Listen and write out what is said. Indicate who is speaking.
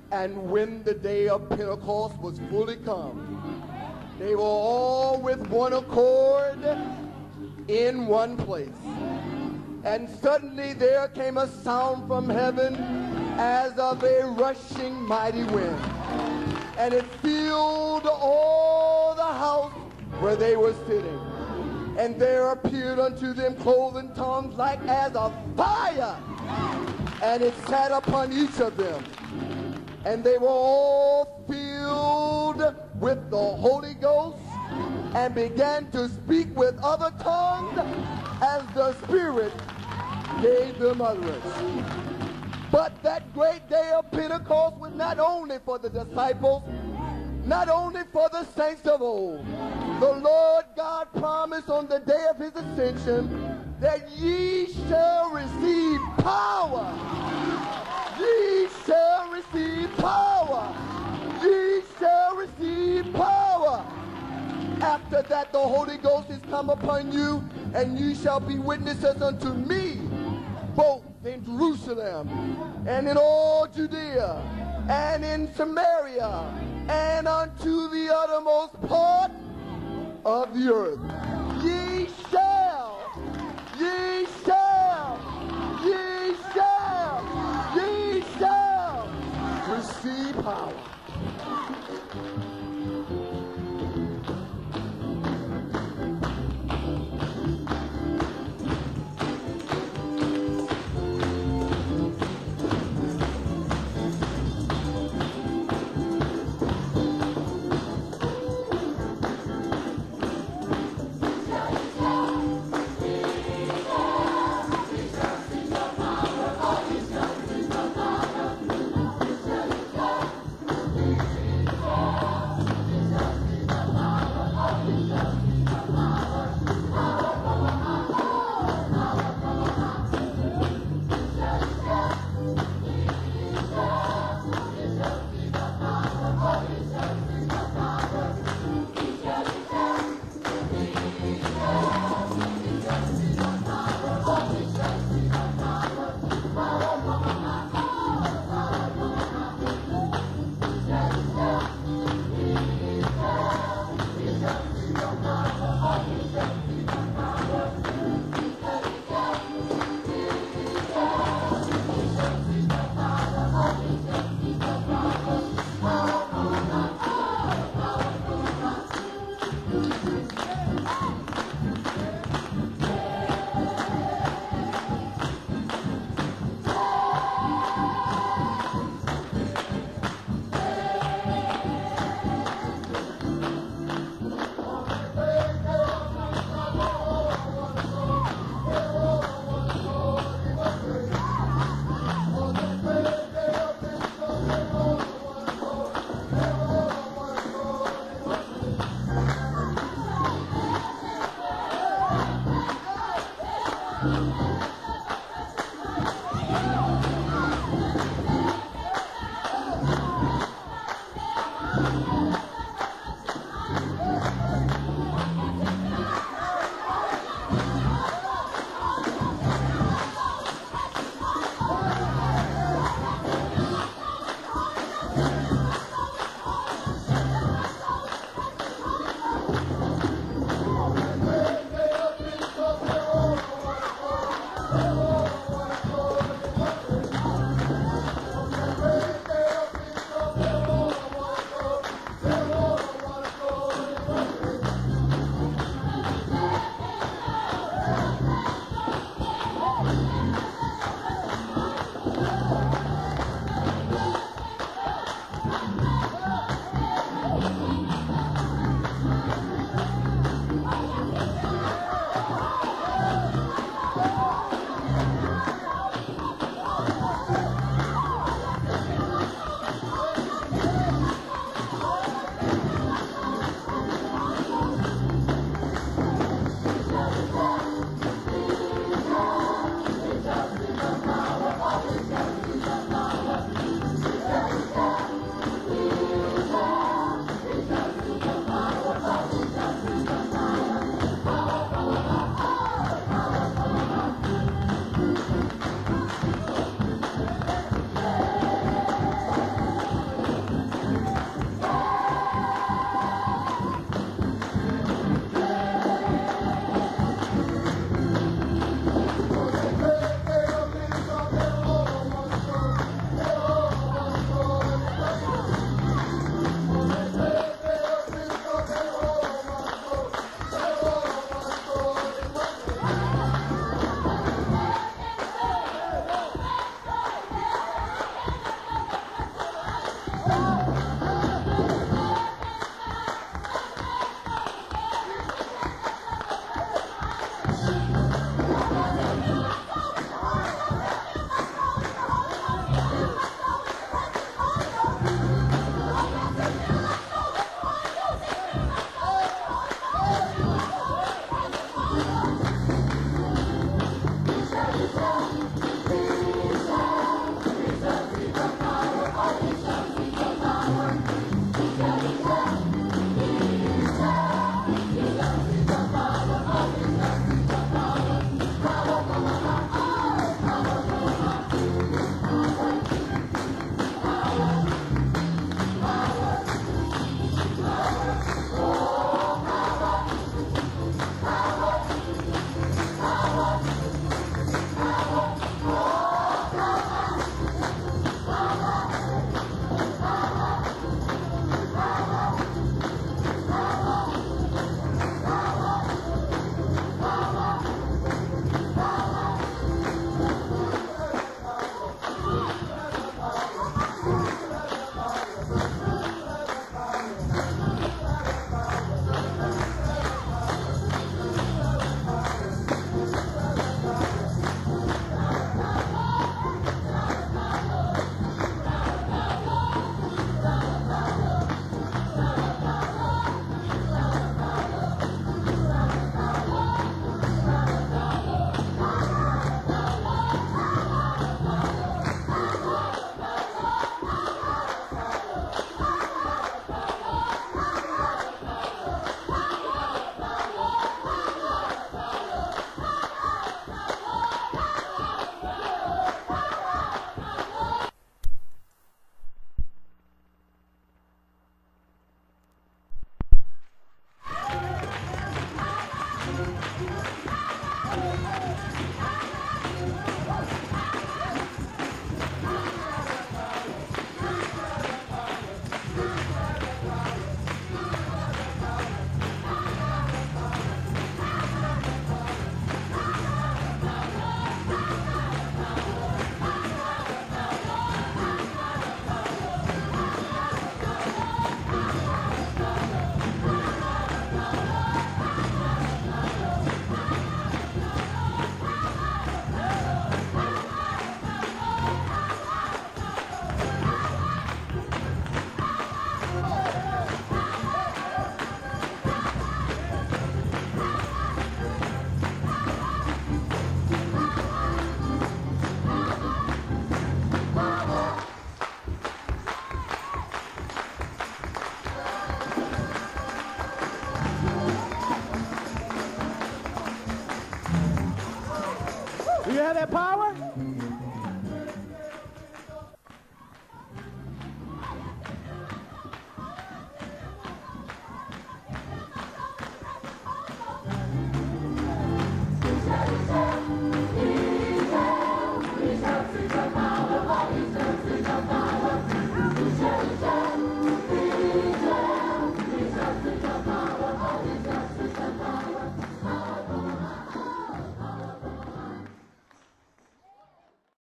Speaker 1: And when the day of Pentecost was fully come, they were all with one accord in one place. And suddenly there came a sound from heaven as of a rushing mighty wind. And it filled all the house where they were sitting. And there appeared unto them cloven tongues like as of fire. And it sat upon each of them. And they were all filled with the Holy Ghost and began to speak with other tongues as the Spirit gave them utterance. But that great day of Pentecost was not only for the disciples, not only for the saints of old. The Lord God promised on the day of his ascension that ye shall receive power. Ye shall receive power. Ye shall receive power. After that, the Holy Ghost is come upon you, and you shall be witnesses unto me, both in Jerusalem and in all Judea and in Samaria and unto the uttermost part of the earth. Ye